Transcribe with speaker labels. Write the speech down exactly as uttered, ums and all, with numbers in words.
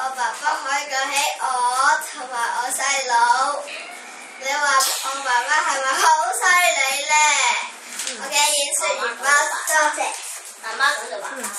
Speaker 1: 爸爸可以救起我同埋我細佬。你話我爸爸係咪好犀利咧？我嘅演說完畢，多謝。媽媽講就話。